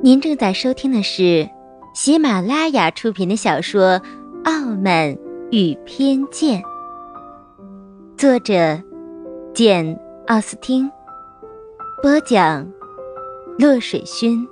您正在收听的是喜马拉雅出品的小说《傲慢与偏见》，作者简·奥斯汀，播讲落水薰。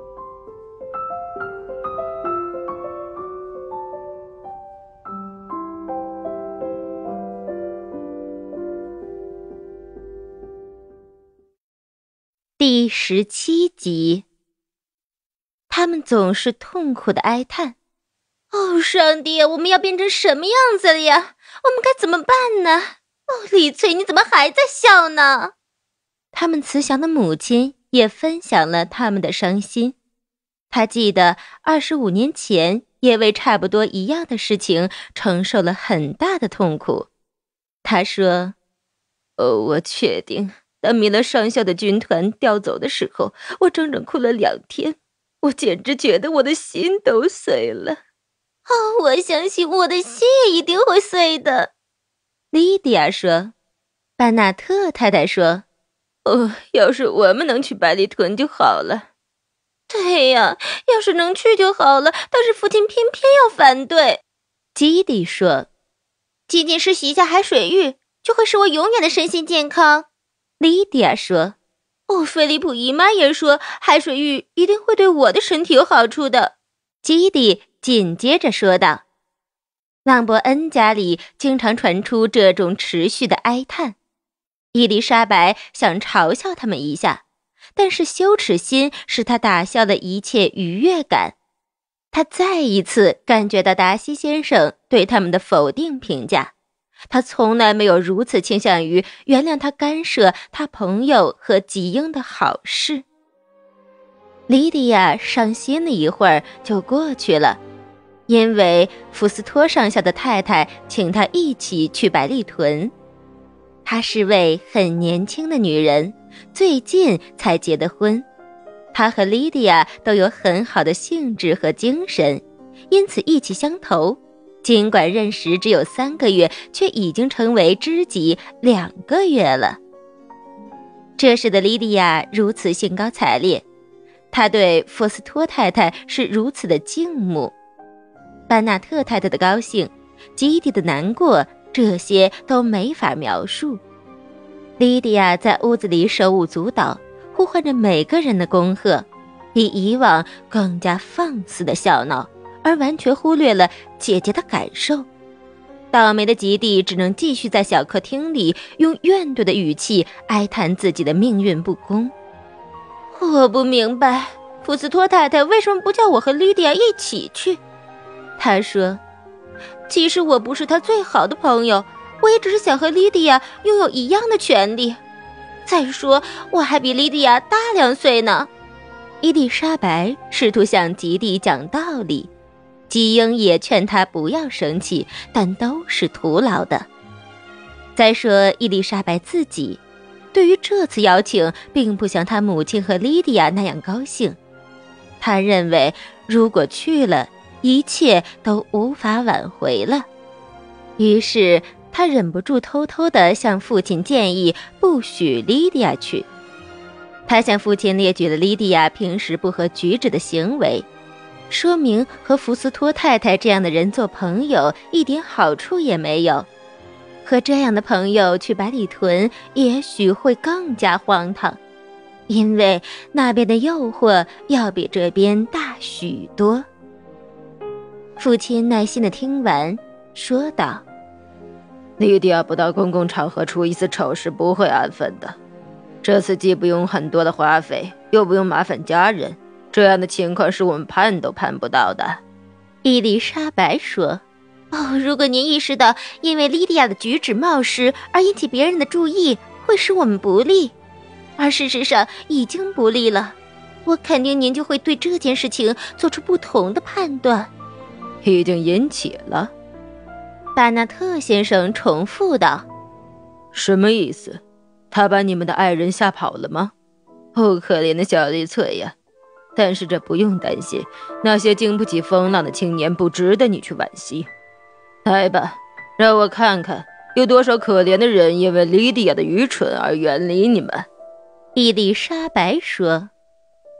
第17集。他们总是痛苦地哀叹：哦，上帝，我们要变成什么样子了呀？我们该怎么办呢？哦，李翠，你怎么还在笑呢？他们慈祥的母亲也分享了他们的伤心。她记得25年前也为差不多一样的事情承受了很大的痛苦。她说：我确定，当米勒上校的军团调走的时候，我整整哭了2天。我简直觉得我的心都碎了。哦，我相信我的心也一定会碎的。莉迪亚说。班纳特太太说：要是我们能去白利屯就好了。对呀，要是能去就好了，但是父亲偏偏要反对。基蒂说：仅仅是洗一下海水浴，就会使我永远的身心健康。莉迪亚说：菲利普姨妈也说海水浴一定会对我的身体有好处的。基蒂紧接着说道。朗伯恩家里经常传出这种持续的哀叹。伊丽莎白想嘲笑他们一下，但是羞耻心使她打消了一切愉悦感。她再一次感觉到达西先生对他们的否定评价。他从来没有如此倾向于原谅他干涉他朋友和吉英的好事。莉迪亚伤心了一会儿就过去了，因为福斯托上校的太太请他一起去白利屯。她是位很年轻的女人，最近才结的婚。她和莉迪亚都有很好的兴致和精神，因此意气相投。尽管认识只有3个月，却已经成为知己2个月了。这使得莉迪亚如此兴高采烈，她对福斯托太太是如此的敬慕。班纳特太太的高兴，基蒂的难过，这些都没法描述。莉迪亚在屋子里手舞足蹈，呼唤着每个人的恭贺，比以往更加放肆的笑闹，而完全忽略了姐姐的感受。倒霉的吉蒂只能继续在小客厅里用怨怼的语气哀叹自己的命运不公。我不明白，福斯托太太为什么不叫我和莉迪亚一起去？她说，其实我不是她最好的朋友，我也只是想和莉迪亚拥有一样的权利。再说，我还比莉迪亚大2岁呢。伊丽莎白试图向吉蒂讲道理，吉英也劝他不要生气，但都是徒劳的。再说伊丽莎白自己，对于这次邀请并不像她母亲和莉迪亚那样高兴。她认为如果去了，一切都无法挽回了。于是她忍不住偷偷地向父亲建议不许莉迪亚去。她向父亲列举了莉迪亚平时不合举止的行为，说明和福斯托太太这样的人做朋友一点好处也没有。和这样的朋友去白里屯也许会更加荒唐，因为那边的诱惑要比这边大许多。父亲耐心地听完，说道：莉迪亚不到公共场合出一次丑事不会安分的。这次既不用很多的花费，又不用麻烦家人，这样的情况是我们盼都盼不到的。伊丽莎白说：如果您意识到因为莉迪亚的举止冒失而引起别人的注意会使我们不利，而事实上已经不利了，我肯定您就会对这件事情做出不同的判断。已经引起了。巴纳特先生重复道：什么意思？他把你们的爱人吓跑了吗？可怜的小丽翠呀！但是这不用担心，那些经不起风浪的青年不值得你去惋惜。来吧，让我看看有多少可怜的人因为莉迪亚的愚蠢而远离你们。伊丽莎白说：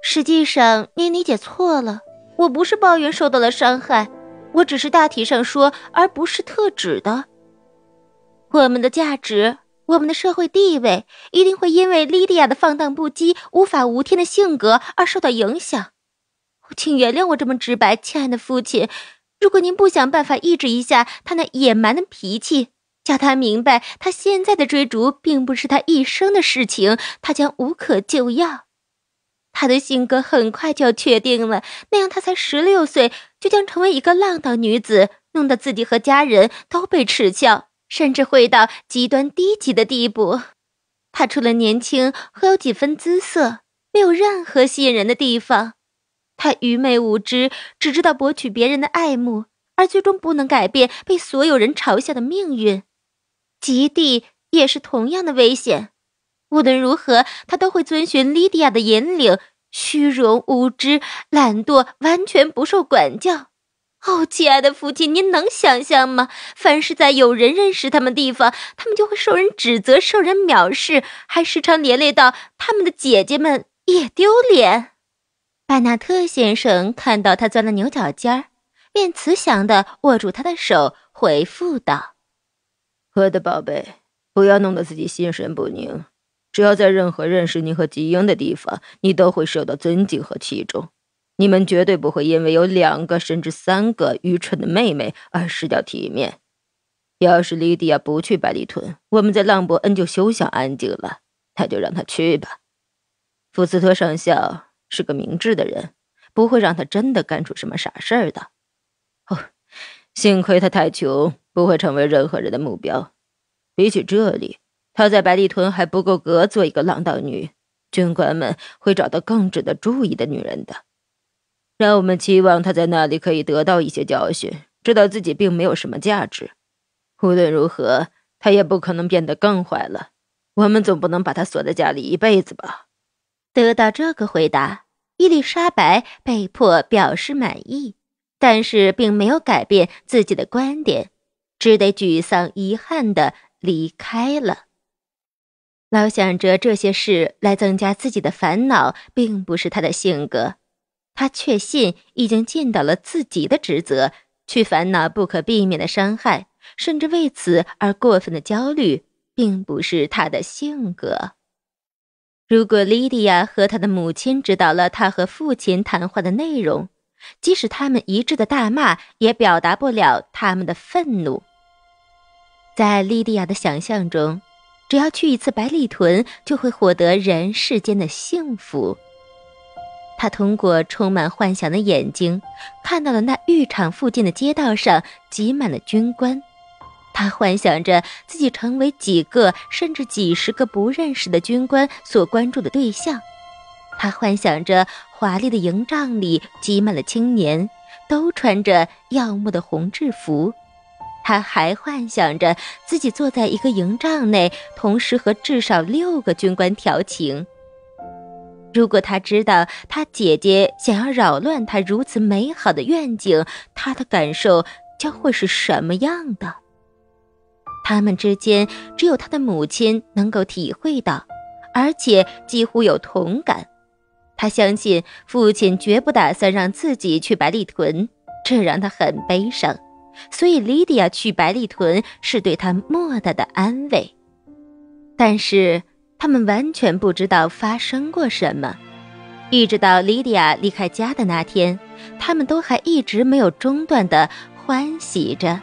实际上您理解错了，我不是抱怨受到了伤害，我只是大体上说，而不是特指的。我们的价值，我们的社会地位，一定会因为莉迪亚的放荡不羁、无法无天的性格而受到影响。请原谅我这么直白，亲爱的父亲，如果您不想办法抑制一下他那野蛮的脾气，叫他明白他现在的追逐并不是他一生的事情，他将无可救药。他的性格很快就要确定了，那样他才16岁就将成为一个浪荡女子，弄得自己和家人都被耻笑，甚至会到极端低级的地步。他除了年轻和有几分姿色，没有任何吸引人的地方。他愚昧无知，只知道博取别人的爱慕，而最终不能改变被所有人嘲笑的命运。极地也是同样的危险，无论如何他都会遵循莉迪亚的引领，虚荣无知懒惰，完全不受管教。哦，亲爱的父亲，您能想象吗？凡是在有人认识他们地方，他们就会受人指责，受人藐视，还时常连累到他们的姐姐们也丢脸。巴纳特先生看到他钻了牛角尖儿，便慈祥地握住他的手，回复道： 我的宝贝，不要弄得自己心神不宁，只要在任何认识你和吉英的地方，你都会受到尊敬和器重。你们绝对不会因为有2个甚至3个愚蠢的妹妹而失掉体面。要是莉迪亚不去白利屯，我们在朗伯恩就休想安静了，那就让她去吧。福斯特上校是个明智的人，不会让他真的干出什么傻事儿的。幸亏他太穷，不会成为任何人的目标。比起这里，他在白利屯还不够格做一个浪荡女，军官们会找到更值得注意的女人的。让我们期望他在那里可以得到一些教训，知道自己并没有什么价值。无论如何，他也不可能变得更坏了。我们总不能把他锁在家里一辈子吧。 得到这个回答，伊丽莎白被迫表示满意，但是并没有改变自己的观点，只得沮丧遗憾地离开了。老想着这些事来增加自己的烦恼，并不是他的性格。他确信已经尽到了自己的职责，去烦恼不可避免的伤害，甚至为此而过分的焦虑，并不是他的性格。如果莉迪亚和她的母亲知道了她和父亲谈话的内容，即使他们一致的大骂，也表达不了他们的愤怒。在莉迪亚的想象中，只要去一次白利屯，就会获得人世间的幸福。她通过充满幻想的眼睛，看到了那浴场附近的街道上挤满了军官。他幻想着自己成为几个甚至几十个不认识的军官所关注的对象。他幻想着华丽的营帐里挤满了青年，都穿着耀目的红制服。他还幻想着自己坐在一个营帐内，同时和至少6个军官调情。如果他知道他姐姐想要扰乱他如此美好的愿景，他的感受将会是什么样的？他们之间只有他的母亲能够体会到，而且几乎有同感。他相信父亲绝不打算让自己去白利屯，这让他很悲伤。所以莉迪亚去白利屯是对他莫大的安慰。但是他们完全不知道发生过什么，一直到莉迪亚离开家的那天，他们都还一直没有中断地欢喜着。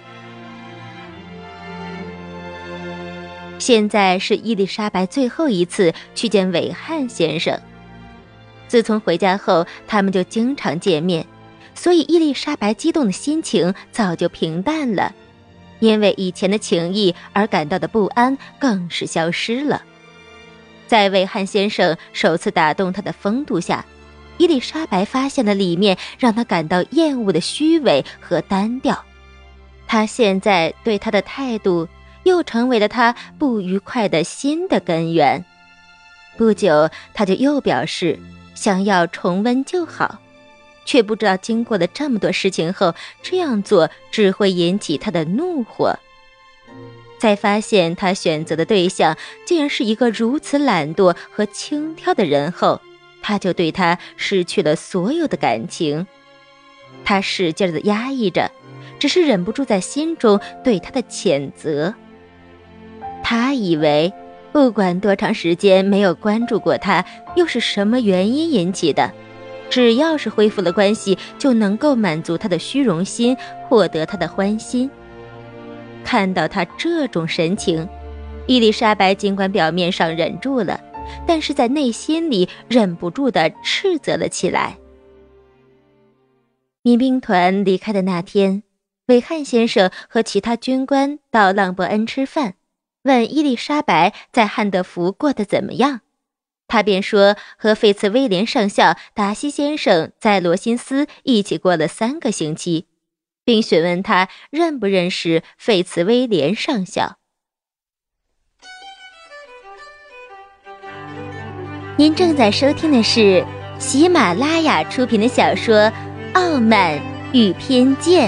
现在是伊丽莎白最后一次去见韦汉先生。自从回家后，他们就经常见面，所以伊丽莎白激动的心情早就平淡了，因为以前的情谊而感到的不安更是消失了。在韦汉先生首次打动她的风度下，伊丽莎白发现了里面让她感到厌恶的虚伪和单调。她现在对他的态度又成为了他不愉快的新的根源。不久，他就又表示想要重温旧好，却不知道经过了这么多事情后，这样做只会引起他的怒火。在发现他选择的对象竟然是一个如此懒惰和轻佻的人后， 他就对他失去了所有的感情。他使劲地压抑着，只是忍不住在心中对他的谴责。他以为不管多长时间没有关注过他，又是什么原因引起的，只要是恢复了关系，就能够满足他的虚荣心，获得他的欢心。看到他这种神情，伊丽莎白尽管表面上忍住了，但是在内心里忍不住地斥责了起来。民兵团离开的那天，韦汉先生和其他军官到朗伯恩吃饭，问伊丽莎白在汉德福过得怎么样。他便说和费茨威廉上校、达西先生在罗辛斯一起过了3个星期，并询问他认不认识费茨威廉上校。您正在收听的是喜马拉雅出品的小说《傲慢与偏见》。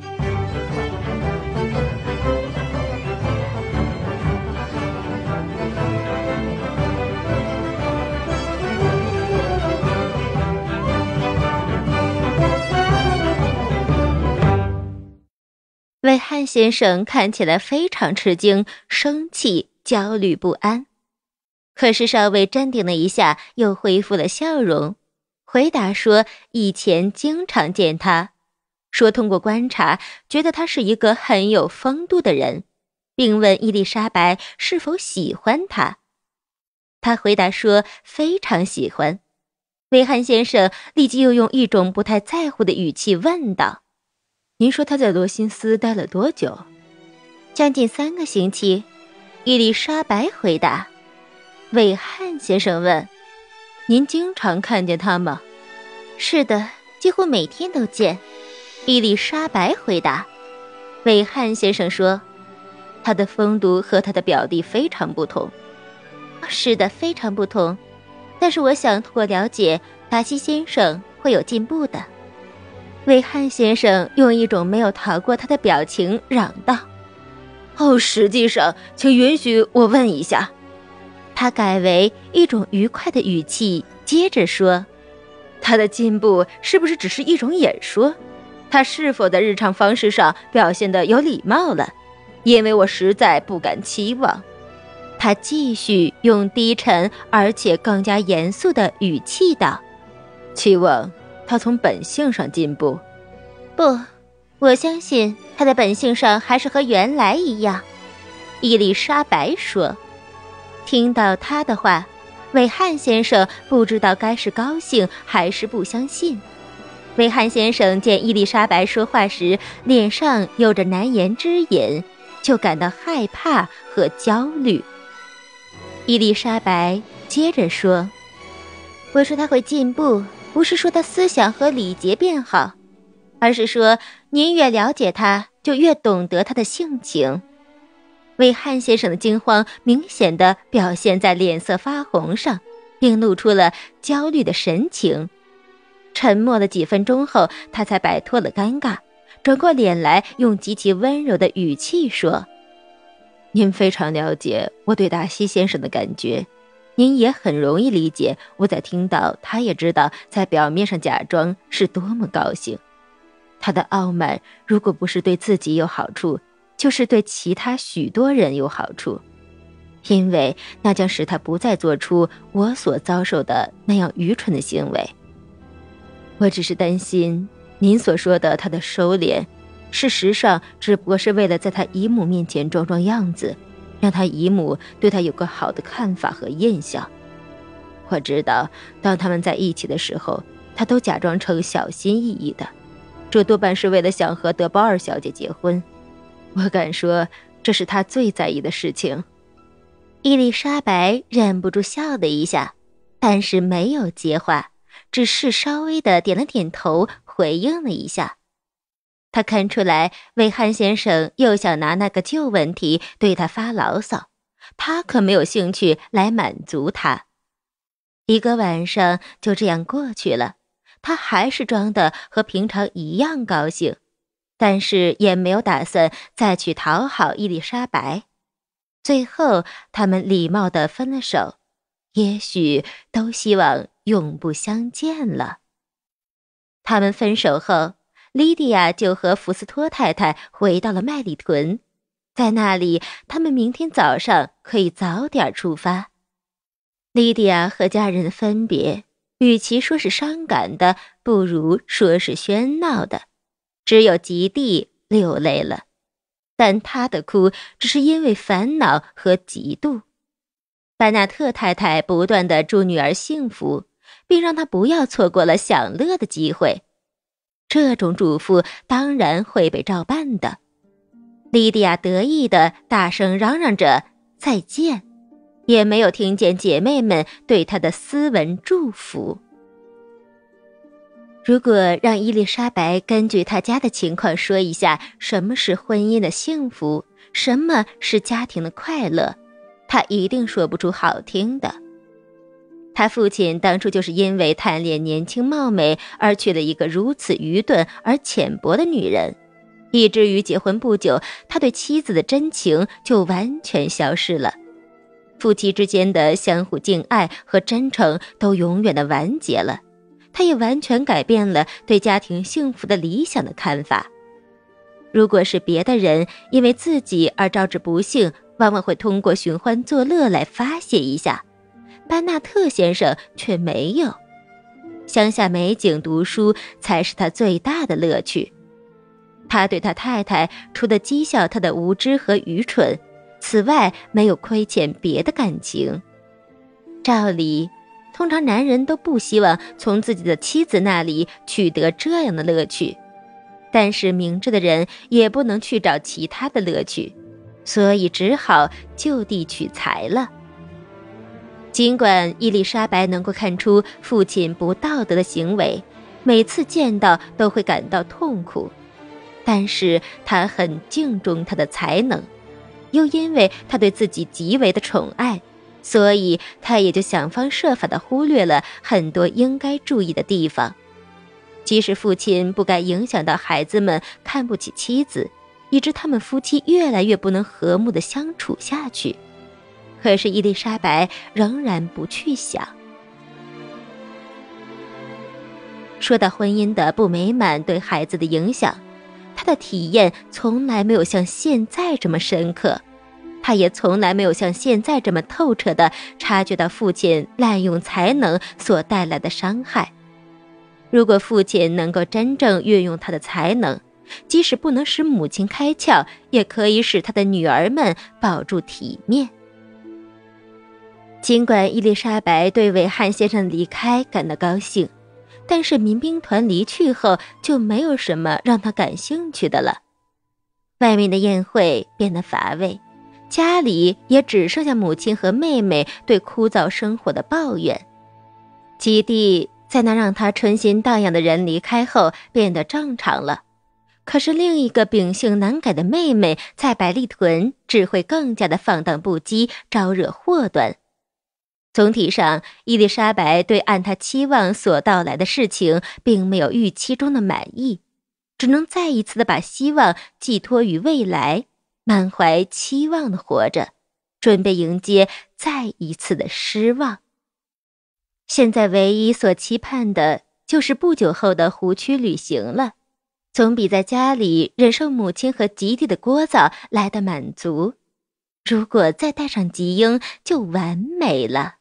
韦汉先生看起来非常吃惊、生气、焦虑不安，可是稍微镇定了一下，又恢复了笑容，回答说以前经常见他，说通过观察觉得他是一个很有风度的人，并问伊丽莎白是否喜欢他。他回答说非常喜欢。韦汉先生立即又用一种不太在乎的语气问道： 您说他在罗辛斯待了多久？ 将近3个星期，伊丽莎白回答。韦汉先生问： 您经常看见他吗？ 是的，几乎每天都见。伊丽莎白回答。韦汉先生说： 他的风度和他的表弟非常不同。 是的，非常不同，但是我想通过了解达西先生会有进步的。韦汉先生用一种没有逃过他的表情嚷道： 实际上，请允许我问一下。 他改为一种愉快的语气，接着说： 他的进步是不是只是一种演说？他是否在日常方式上表现得有礼貌了？因为我实在不敢期望。 他继续用低沉而且更加严肃的语气道： 期望他从本性上进步？ 不，我相信他的本性上还是和原来一样。伊丽莎白说。听到他的话，韦汉先生不知道该是高兴还是不相信。韦汉先生见伊丽莎白说话时脸上有着难言之隐，就感到害怕和焦虑。伊丽莎白接着说：我说他会进步，不是说他思想和礼节变好，而是说您越了解他，就越懂得他的性情。韦汉先生的惊慌明显地表现在脸色发红上，并露出了焦虑的神情。沉默了几分钟后，他才摆脱了尴尬，转过脸来，用极其温柔的语气说： 您非常了解我对达西先生的感觉，您也很容易理解我在听到他也知道在表面上假装是多么高兴。他的傲慢如果不是对自己有好处，就是对其他许多人有好处，因为那将使他不再做出我所遭受的那样愚蠢的行为。我只是担心您所说的他的收敛，事实上只不过是为了在他姨母面前装装样子，让他姨母对他有个好的看法和印象。我知道当他们在一起的时候，他都假装成小心翼翼的，这多半是为了想和德鲍尔小姐结婚。我敢说这是他最在意的事情。 伊丽莎白忍不住笑了一下，但是没有接话，只是稍微的点了点头，回应了一下。他看出来韦汉先生又想拿那个旧问题对他发牢骚，他可没有兴趣来满足他。1个晚上就这样过去了，他还是装得和平常一样高兴，但是也没有打算再去讨好伊丽莎白。最后他们礼貌地分了手，也许都希望永不相见了。他们分手后，莉迪亚就和福斯托太太回到了麦里屯，在那里，他们明天早上可以早点出发。莉迪亚和家人的分别，与其说是伤感的，不如说是喧闹的。只有吉蒂流泪了，但他的哭只是因为烦恼和嫉妒。班纳特太太不断地祝女儿幸福，并让她不要错过了享乐的机会。这种嘱咐当然会被照办的。莉迪亚得意地大声嚷嚷着再见，也没有听见姐妹们对她的斯文祝福。如果让伊丽莎白根据她家的情况说一下什么是婚姻的幸福，什么是家庭的快乐，她一定说不出好听的。她父亲当初就是因为贪恋年轻貌美而娶了一个如此愚钝而浅薄的女人，以至于结婚不久，他对妻子的真情就完全消失了。夫妻之间的相互敬爱和真诚都永远的完结了。他也完全改变了对家庭幸福的理想的看法。如果是别的人因为自己而招致不幸，往往会通过寻欢作乐来发泄一下，班纳特先生却没有。乡下美景读书才是他最大的乐趣。他对他太太除了讥笑他的无知和愚蠢，此外没有亏欠别的感情。照理，通常男人都不希望从自己的妻子那里取得这样的乐趣，但是明智的人也不能去找其他的乐趣，所以只好就地取材了。尽管伊丽莎白能够看出父亲不道德的行为，每次见到都会感到痛苦，但是她很敬重他的才能，又因为他对自己极为的宠爱，所以他也就想方设法地忽略了很多应该注意的地方。即使父亲不该影响到孩子们看不起妻子，以致他们夫妻越来越不能和睦地相处下去，可是伊丽莎白仍然不去想。说到婚姻的不美满对孩子的影响，她的体验从来没有像现在这么深刻，她也从来没有像现在这么透彻地察觉到父亲滥用才能所带来的伤害。如果父亲能够真正运用他的才能，即使不能使母亲开窍，也可以使他的女儿们保住体面。尽管伊丽莎白对韦汉先生的离开感到高兴，但是民兵团离去后就没有什么让她感兴趣的了。外面的宴会变得乏味，家里也只剩下母亲和妹妹对枯燥生活的抱怨。吉蒂在那让她春心荡漾的人离开后变得正常了，可是另一个秉性难改的妹妹在白利屯只会更加的放荡不羁，招惹祸端。总体上，伊丽莎白对按她期望所到来的事情并没有预期中的满意，只能再一次的把希望寄托于未来，满怀期望的活着，准备迎接再一次的失望。现在唯一所期盼的就是不久后的湖区旅行了，总比在家里忍受母亲和吉蒂的聒噪来得满足。如果再带上吉英，就完美了。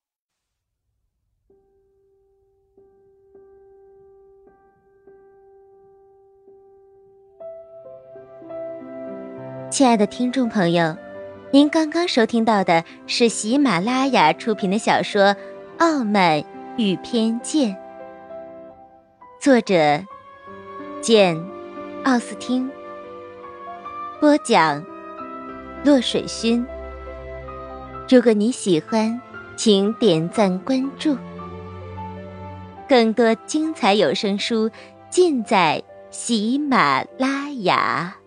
亲爱的听众朋友，您刚刚收听到的是喜马拉雅出品的小说《傲慢与偏见》，作者简·奥斯汀，播讲落水薰。如果你喜欢，请点赞关注，更多精彩有声书尽在喜马拉雅。